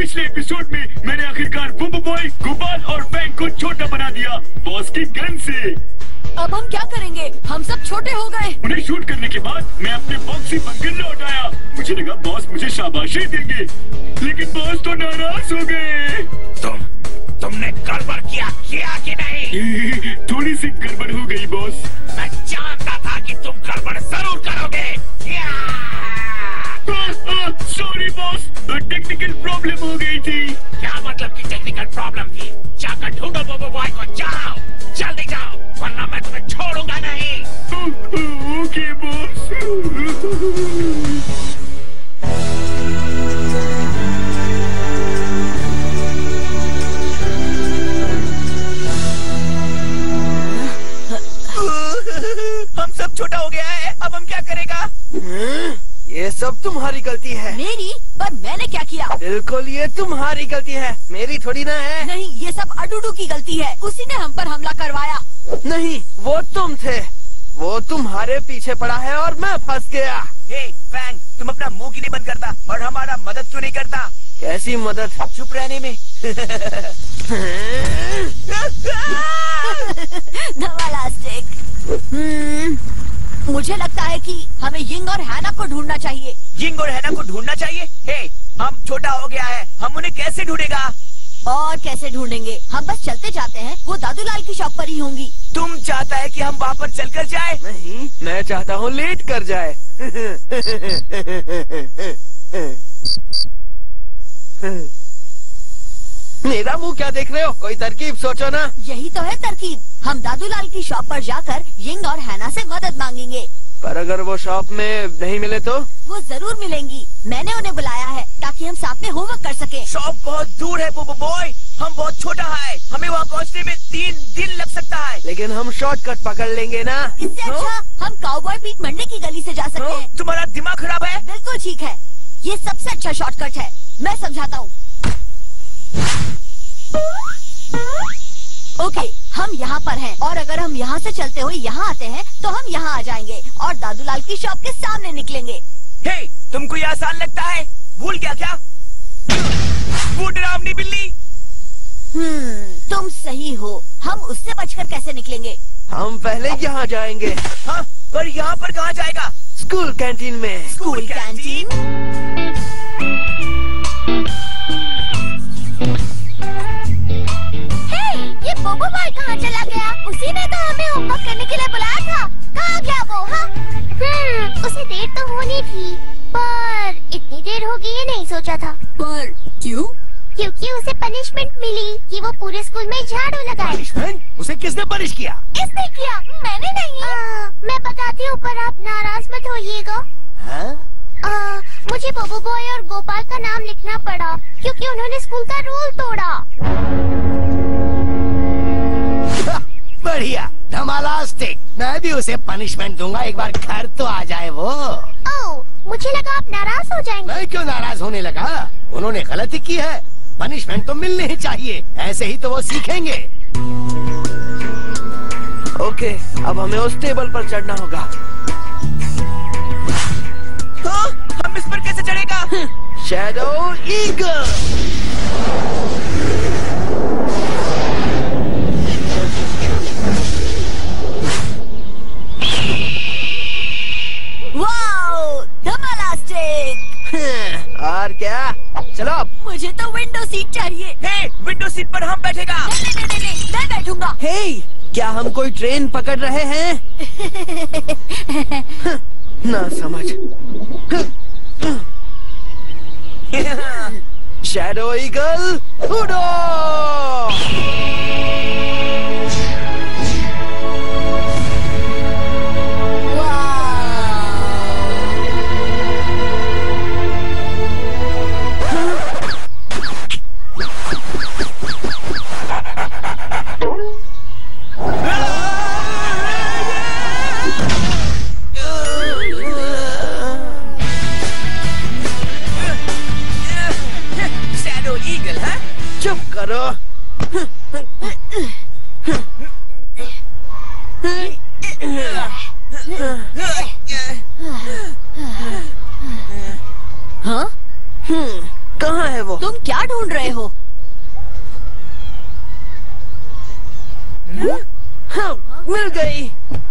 पिछले एपिसोड में मैंने आखिरकार बुबू बॉय, गोपाल और फैंग को छोटा बना दिया बॉस की गन से। अब हम क्या करेंगे? हम सब छोटे हो गए। उन्हें शूट करने के बाद मैं अपने बॉक्सी बंकर लौट आया। मुझे लगा बॉस मुझे शाबाशी देंगे, लेकिन बॉस तो नाराज हो गए। तुमने गड़बड़ किया कि नहीं? थोड़ी सी गड़बड़ हो गई बॉस। मैं जानता था कि तुम गड़बड़ जरूर करोगे। सॉरी बॉस, टेक्निकल प्रॉब्लम हो गई थी। क्या मतलब की टेक्निकल प्रॉब्लम थी? जाकर ढूंढो बोबो बॉय को, जाओ जल्दी जाओ, वरना मैं तुम्हें छोड़ूंगा नहीं। Okay boss. हम सब छोटा हो गया है, अब हम क्या करेगा? ये सब तुम्हारी गलती है। मेरी? पर मैंने क्या किया? बिल्कुल ये तुम्हारी गलती है, मेरी थोड़ी ना है। नहीं, ये सब अडूडू की गलती है। उसी ने हम पर हमला करवाया। नहीं, वो तुम थे। वो तुम्हारे पीछे पड़ा है और मैं फंस गया। हे फैंग, तुम अपना मुंह क्यों नहीं बंद करता और हमारा मदद क्यों नहीं करता? कैसी मदद? चुप रहने में। धमालास्टिक। मुझे लगता है कि हमें यिंग और हैना को ढूंढना चाहिए। यिंग और हैना को ढूंढना चाहिए? हे, हम छोटा हो गया है, हम उन्हें कैसे ढूंढेगा? और कैसे ढूंढेंगे? हम बस चलते जाते हैं, वो दादूलाल की शॉप पर ही होंगी। तुम चाहता है कि हम वहाँ पर चलकर जाए? नहीं, मैं चाहता हूँ लेट कर जाए। मेरा मुंह क्या देख रहे हो? कोई तरकीब सोचो ना। यही तो है तरकीब। हम दादूलाल की शॉप पर जाकर यिंग और हैना से मदद मांगेंगे। पर अगर वो शॉप में नहीं मिले तो? वो जरूर मिलेंगी। मैंने उन्हें बुलाया है ताकि हम साथ में होमवर्क कर सकें। शॉप बहुत दूर है बोबो बॉय, हम बहुत छोटा है, हमें वहाँ पहुँचने में 3 दिन लग सकता है। लेकिन हम शॉर्टकट पकड़ लेंगे ना। इससे अच्छा हम काउबॉय पीट मंडी की गली से जा सकते हैं। तुम्हारा दिमाग खराब है? बिल्कुल ठीक है, ये सबसे अच्छा शॉर्टकट है। मैं समझाता हूँ। ओके, हम यहाँ पर हैं और अगर हम यहाँ से चलते हुए यहाँ आते हैं तो हम यहाँ आ जाएंगे और दादूलाल की शॉप के सामने निकलेंगे। हे, तुमको ये आसान लगता है? भूल गया क्या? वो डरावनी बिल्ली। तुम सही हो। हम उससे बचकर कैसे निकलेंगे? हम पहले यहाँ जाएंगे। हाँ, पर यहाँ पर कहाँ जाएगा? स्कूल कैंटीन में। School canteen? ये बोबो बॉय कहाँ चला गया? उसी ने तो हमें होमवर्क करने के लिए बुलाया था। कहाँ गया वो? हाँ, उसे देर तो होनी थी, पर इतनी देर होगी ये नहीं सोचा था। पर क्यों? क्योंकि उसे पनिशमेंट मिली कि वो पूरे स्कूल में झाड़ू लगाए। पनिशमेंट? उसे किसने पनिश किया? किसने किया? मैंने नहीं। मैं बताती हूँ, पर आप नाराज मत होइएगा। मुझे बोबो बॉय और गोपाल का नाम लिखना पड़ा क्योंकि उन्होंने स्कूल का रूल तोड़ा। बढ़िया, धमालास्टिक। मैं भी उसे पनिशमेंट दूंगा, एक बार घर तो आ जाए वो। ओह, मुझे लगा आप नाराज हो जाएंगे। मैं क्यों नाराज होने लगा? उन्होंने गलती की है, पनिशमेंट तो मिलनी ही चाहिए, ऐसे ही तो वो सीखेंगे। ओके, अब हमें उस टेबल पर चढ़ना होगा। हाँ, हम इस पर कैसे चढ़ेगा? Shadow eagle. वाओ, धमालास्टिक। और क्या? चलो अब। मुझे तो विंडो सीट चाहिए। हे, विंडो सीट पर हम बैठेगा। नहीं, मैं बैठूंगा। हे, क्या हम कोई ट्रेन पकड़ रहे हैं? ना समझ। शैडो ईगल उड़ो! शैडो ईगल, हाँ? चुप करो। हाँ? कहाँ है वो? तुम क्या ढूंढ रहे हो? हाँ, मिल गई।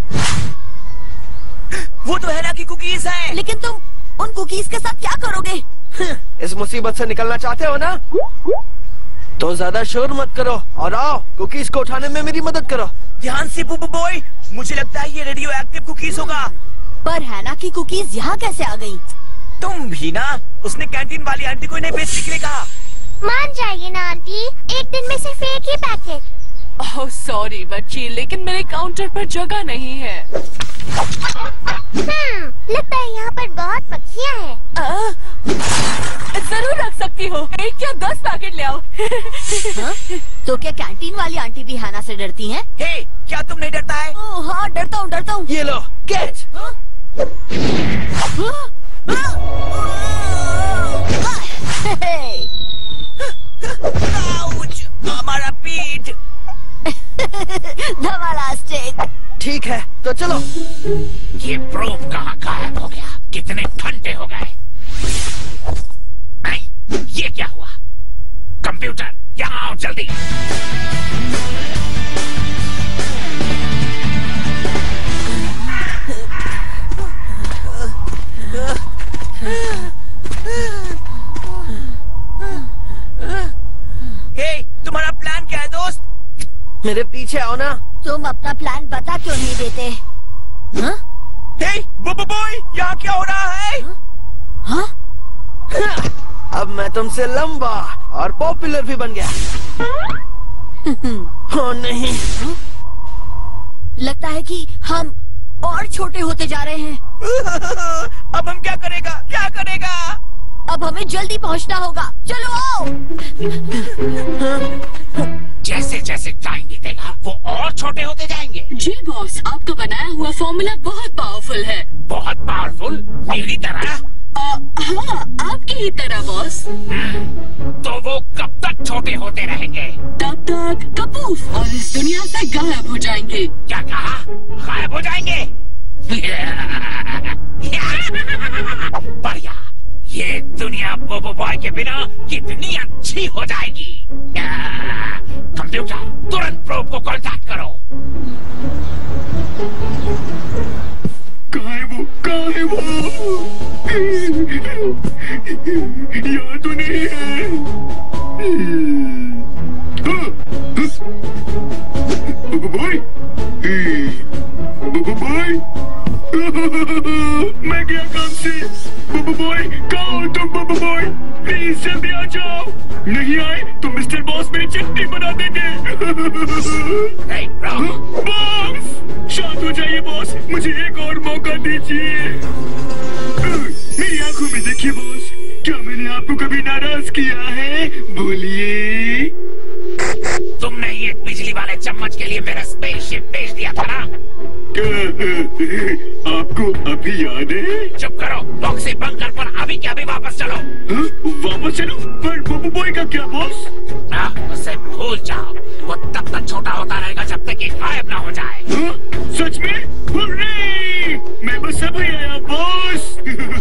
वो तो हैना की कुकीज है। लेकिन तुम उन कुकीज के साथ क्या करोगे? इस मुसीबत से निकलना चाहते हो ना? तो ज्यादा शोर मत करो और आओ कुकीज को उठाने में मेरी मदद करो। ध्यान से बुबू बॉय, मुझे लगता है ये रेडियो एक्टिव कुकीज होगा। पर हैना की कुकीज यहाँ कैसे आ गई? तुम भी ना, उसने कैंटीन वाली आंटी को इन्हें बेचने के लिए कहा। मान जाइए ना आंटी, एक दिन में सिर्फ एक ही पैकेट। ओह सॉरी बच्ची, लेकिन मेरे काउंटर पर जगह नहीं है। लगता है यहाँ पर बहुत मक्खियाँ हैं। जरूर रख सकती हो, 1 या 10 पैकेट ले आओ। हाँ? तो क्या कैंटीन वाली आंटी भी हैना से डरती हैं? हे, क्या तुम नहीं डरता है? ओह हाँ, डरता हूँ। ये लो, कैच। आउच, हमारा पीठ। धमालास्टिक। ठीक है, तो चलो। ये प्रोब कहाँ गायब हो गया? कितने घंटे हो गए? नहीं, ये क्या हुआ? कंप्यूटर, यहाँ आओ जल्दी। हे, तुम्हारा प्लान क्या है दोस्त? मेरे पीछे आओ ना। तुम अपना प्लान बता क्यों नहीं देते? हाँ? हे, बुबू बॉय, यहाँ क्या हो रहा है? हाँ? अब मैं तुमसे लंबा और पॉपुलर भी बन गया। हो नहीं। लगता है कि हम और छोटे होते जा रहे हैं। अब हम क्या करेगा? अब हमें जल्दी पहुंचना होगा। चलो आओ। जैसे जैसे टाइम बीतेगा वो और छोटे होते जाएंगे। जी बॉस, आपका बनाया हुआ फॉर्मूला बहुत पावरफुल है। बहुत पावरफुल? मेरी तरह? हाँ, आपकी ही तरह बॉस। तो वो कब तक छोटे होते रहेंगे? तब तक कपूफ और इस दुनिया से गायब हो जाएंगे। क्या कहा? गायब हो जाएंगे? बढ़िया, ये दुनिया बोबो बॉय के बिना कितनी अच्छी हो जाएगी। कंप्यूटर, तुरंत प्रोब को कांटेक्ट करो। कहाँ है वो? यहाँ तो नहीं है। बुबू बॉय, मैं गया काम से। बुबू बॉय, कहाँ हो तुम? बुबू बॉय, प्लीज जल्दी आ जाओ। नहीं आए तो मिस्टर बॉस मेरी चटनी बना देंगे। बॉस, शांत हो जाइए बॉस, मुझे एक और मौका दीजिए। मेरी आंखों में देखिए बॉस, क्या मैंने आपको कभी नाराज किया है? बोलिए। तुमने ये बिजली वाले चम्मच के लिए मेरा स्पेसशिप भेज दिया था ना? आपको अभी याद है? चुप करो, बॉक्सी बंकर पर अभी क्या भी वापस चलो। वापस चलो? पर बुबू बॉय का क्या बॉस? उसे भूल जाओ, वो तब तक छोटा होता रहेगा जब तक कि गायब ना हो जाए। सच में? हुर्रे! मैं बस अभी आया बॉस।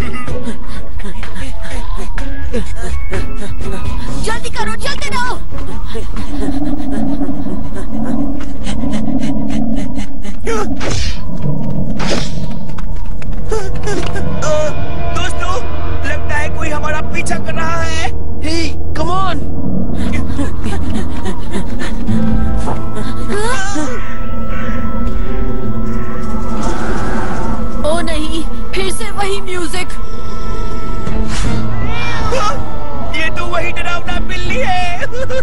जल्दी करो, जल्दी रहो। दोस्तों, लगता है कोई हमारा पीछा कर रहा है। हे, कम ऑन। ओ नहीं, फिर से वही म्यूजिक। ये तो वही डरावना बिल्ली है।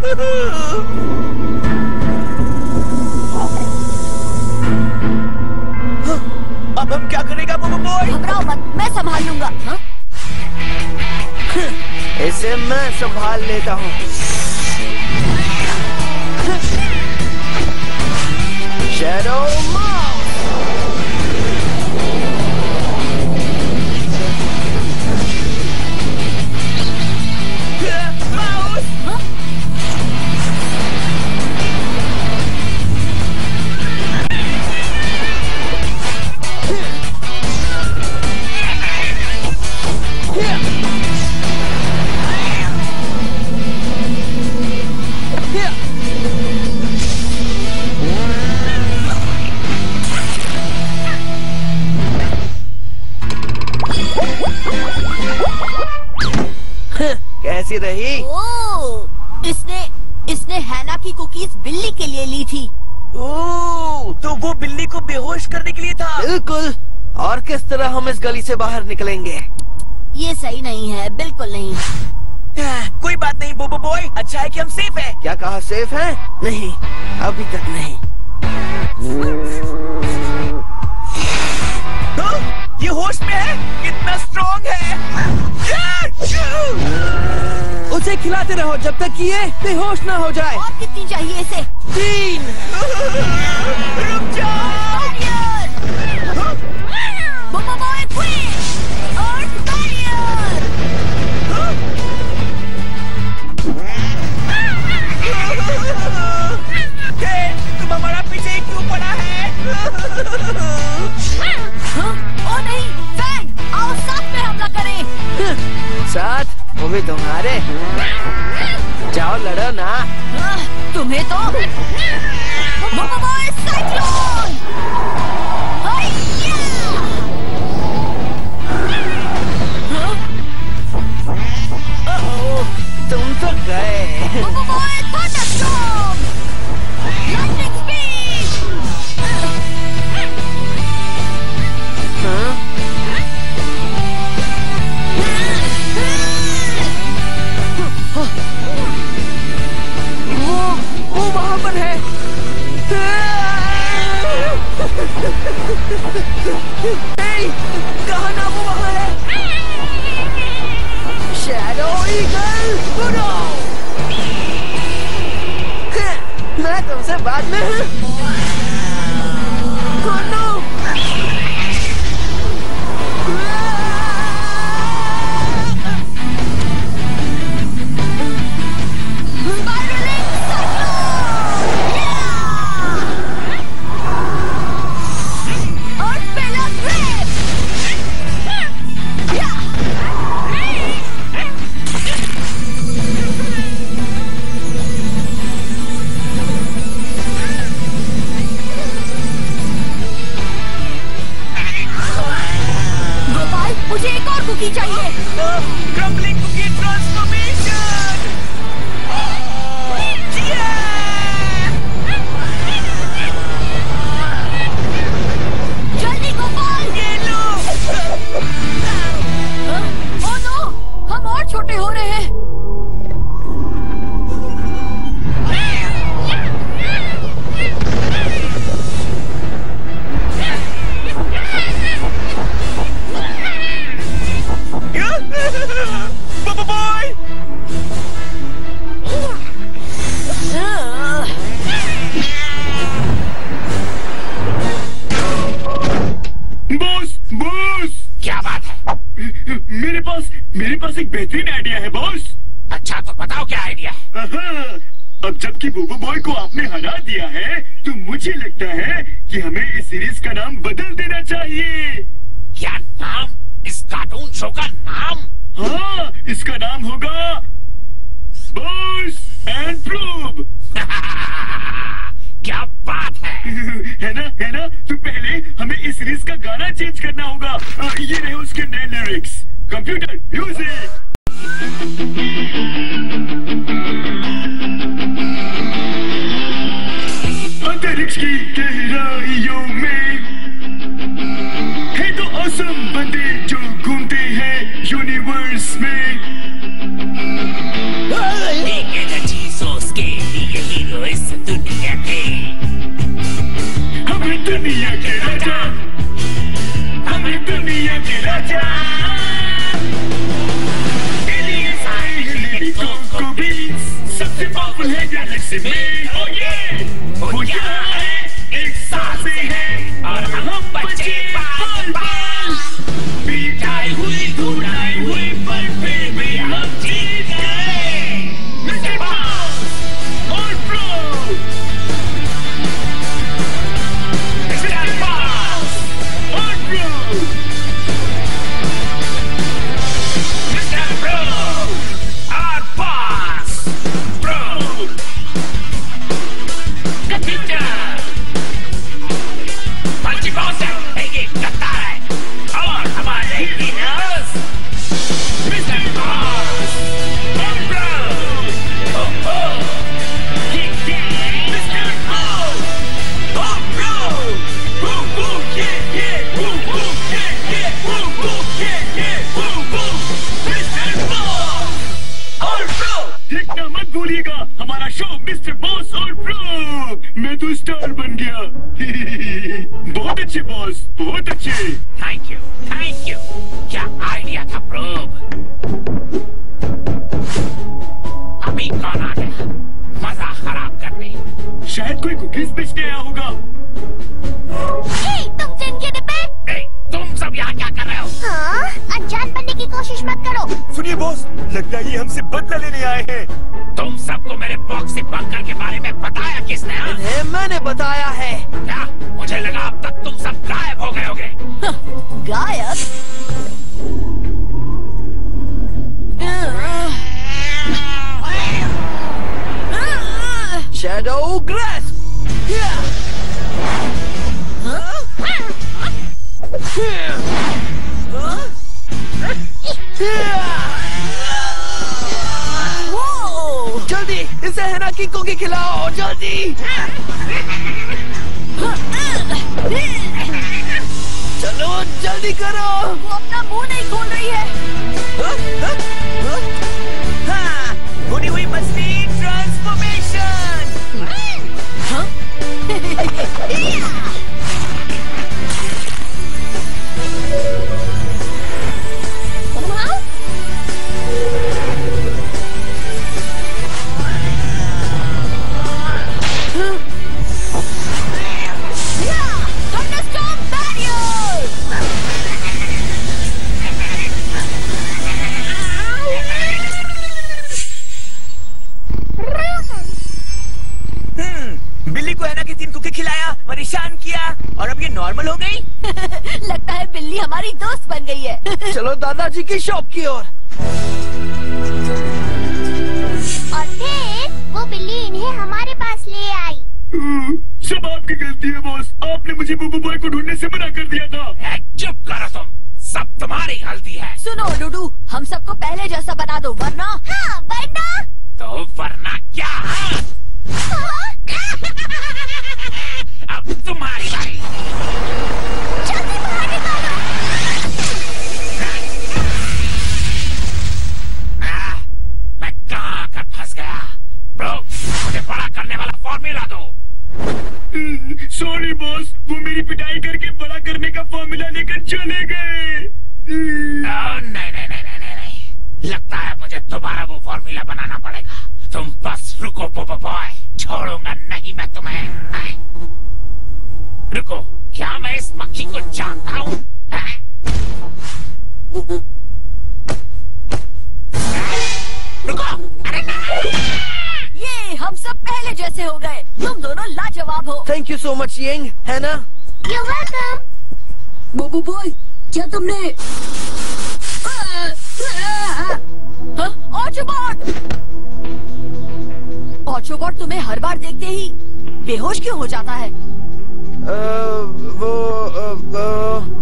अब हम क्या करेगा बुबू बॉय? घबराओ मत, मैं संभाल लूंगा। हाँ? इसे मैं संभाल लेता हूँ। Shadow mouse. कैसी रही? ओह, इसने हैना की कुकीज बिल्ली के लिए ली थी। ओह, तो वो बिल्ली को बेहोश करने के लिए था। बिल्कुल। और किस तरह हम इस गली से बाहर निकलेंगे? ये सही नहीं है, बिल्कुल नहीं। कोई बात नहीं बोबो बॉय, अच्छा है कि हम सेफ हैं। क्या कहा सेफ है? नहीं, अभी तक नहीं। ये होश में है, कितना स्ट्रॉन्ग है। उसे खिलाते रहो जब तक कि ये बेहोश ना हो जाए। और कितनी चाहिए इसे? 3। रुक जाओ। बोबो बॉय क्विक! अर्थ बैरियर! तुम हमारा पीछे क्यों पड़ा है? ओ नहीं, फैंग, आओ साथ में हमला करें। साथ? वो भी तुम्हारे? जाओ लड़ो ना। तुम्हें तो बोबो बॉय साइक्लोन! तुम तो गए। बोबो बॉय थंडरस्टॉर्म! Lightning speed! वो वहाँ पर है। कहाँ ना वो वहाँ है? शैडो ईगल उड़ो! मैं तुमसे बाद में कुकी चाहिए। Crumbling cookie transformation. जल्दी गोपाल, ये लो। ओह नो, हम और छोटे हो रहे हैं। मेरे पास एक बेहतरीन आइडिया है बॉस। अच्छा तो बताओ क्या आइडिया है? अब जबकि बोबो बॉय को आपने हरा दिया है तो मुझे लगता है कि हमें इस सीरीज का नाम बदल देना चाहिए। क्या नाम? इस कार्टून शो का नाम? हाँ, इसका नाम होगा बॉस एंड प्रूव। क्या बात है? है ना? तो पहले हमें इस सीरीज का गाना चेंज करना होगा। ये रहे उसके नए लिरिक्स। Computer music. अंतरिक्ष की गहराइयों में है तो ऑसम बंदे जो घूमते हैं यूनिवर्स में। एक चीजों के लिए हीरो इस दुनिया के। हमें दुनिया के राजा, हमें दुनिया के राजा। को भी सबसे पावरफुल है गैलेक्सी में। ओ ये वो यहाँ है, एक साथ से है और हम बच्चे बाल बाल। पीटाई हुई ढूंढाई हुई पर फिर भी हम जीत गए। मिस्टर बॉस और प्रो, मिस्टर बॉस और प्रो, मिस्टर प्रो और बॉस प्रो। पिटना मत भूलिएगा। हमारा शो मिस्टर बॉस और प्रोब। मैं तो स्टार बन गया। बहुत अच्छे बॉस, बहुत अच्छे। Thank you, thank you. क्या आइडिया था प्रोब। अभी कौन आ गया मजा खराब करने? शायद कोई कुकीज बेचने आया होगा। तुम जिन के डिब्बे, तुम सब यहाँ क्या कर रहे हो? हाँ, अनजान बनने की कोशिश मत करो। सुनिए बॉस, लगता है ये हमसे बदला लेने आए हैं। तुम सबको मेरे बॉक्सिंग बंकर के बारे में बताया किसने? इन्हें मैंने बताया है। क्या? मुझे लगा अब तक तुम सब गायब हो गए होगे। गायब? Shadow grasp. जल्दी इसे हैना की कुकी खिलाओ, जल्दी। चलो जल्दी करो। वो अपना मुंह नहीं खोल रही है। हाँ, भुनी हुई मछली ट्रांसफॉर्मेशन। बिल्ली को हैना की 3 कुकी खिलाया, परेशान किया और अब ये नॉर्मल हो गई। लगता है बिल्ली हमारी दोस्त बन गई है। चलो दादाजी की शॉप की ओर। और फिर वो बिल्ली इन्हें हमारे पास ले आई। सब आपकी गलती है बॉस। आपने मुझे बुबू बॉय को ढूंढने से मना कर दिया था। चुप करो तुम, सब तुम्हारी गलती है। सुनो डूडू, हम सबको पहले जैसा बना दो, वरना। हाँ, वरना। तो वरना क्या? अब तुम्हारी बारी। जल्दी बाहर निकालो। मैं कहाँ आकर फंस गया? ब्रो, मुझे बड़ा करने वाला फॉर्मूला दो। सॉरी बॉस, वो मेरी पिटाई करके बड़ा करने का फॉर्मूला लेकर चले गए। नहीं। लगता है मुझे दोबारा वो फॉर्मूला बनाना पड़ेगा। तुम बस रुको पोपो बॉय, छोड़ूंगा नहीं मैं तुम्हें। रुको, क्या मैं इस मक्खी को जानता हूँ? रुको, अरे नहीं। ये हम सब पहले जैसे हो गए। तुम दोनों लाजवाब हो। Thank you so much young, हैना। You're welcome। बुबू बॉय, क्या तुमने ऑटोबॉट तुम्हें हर बार देखते ही बेहोश क्यों हो जाता है?